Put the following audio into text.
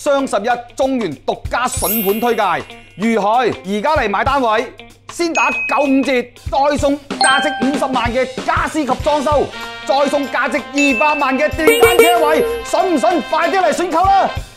雙11中原獨家筍盤推介，如海而家嚟買單位，先打95折，再送價值50萬嘅家私及裝修，再送價值200萬嘅電單車位，信唔信？快啲嚟選購啦！